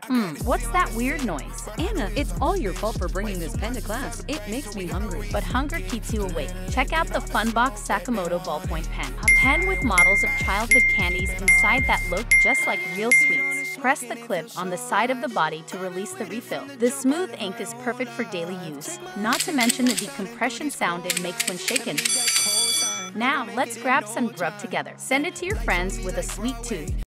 What's that weird noise? Anna, it's all your fault for bringing this pen to class. It makes me hungry. But hunger keeps you awake. Check out the Funbox Sakamoto ballpoint pen. A pen with models of childhood candies inside that look just like real sweets. Press the clip on the side of the body to release the refill. The smooth ink is perfect for daily use, not to mention the decompression sound it makes when shaken. Now, let's grab some grub together. Send it to your friends with a sweet tooth.